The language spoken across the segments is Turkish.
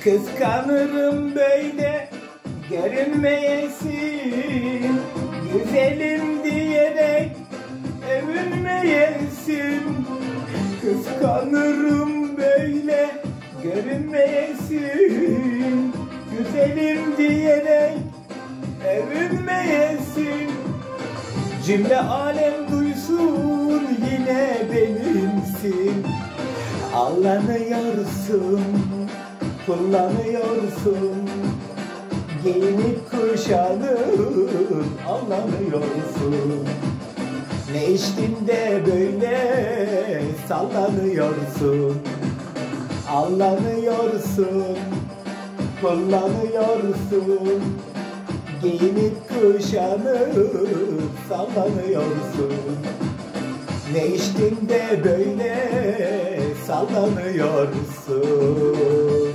Kıskanırım böyle görünmeyesin, güzelim diyerek övünmeyesin. Kıskanırım böyle görünmeyesin, güzelim diyerek övünmeyesin. Cümle alem duysun yine benimsin. Allanıyorsun, kullanıyorsun, giyinip kuşanıp allanıyorsun. Ne içtin de böyle sallanıyorsun, allanıyorsun, kullanıyorsun, giyinip kuşanıp sallanıyorsun. Ne içtin de böyle sallanıyorsun.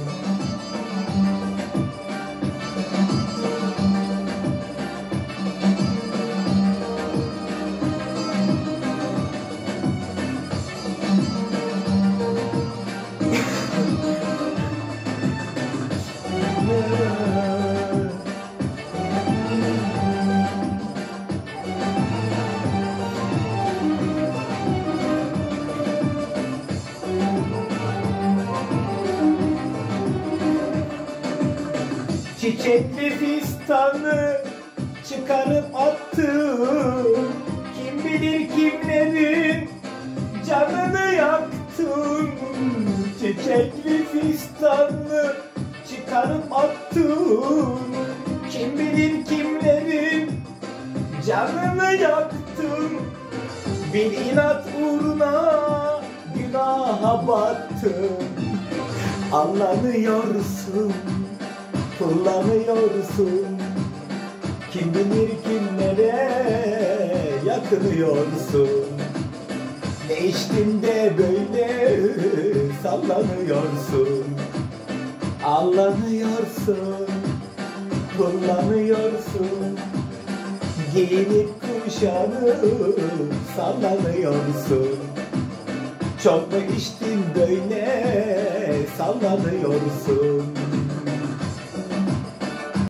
Çiçekli fistanı çıkarıp attım, kim bilir kimlerin canını yaktım. Çiçekli fistanı çıkarıp attım, kim bilir kimlerin canını yaktım. Bir inat uğruna günaha battım. Allanıyorsun, kullanıyorsun, kim bilir kimlere yakınıyorsun. Ne içtin de böyle sallanıyorsun, allanıyorsun, kullanıyorsun, giyinip kuşanıp sallanıyorsun. Çok mu içtin böyle sallanıyorsun?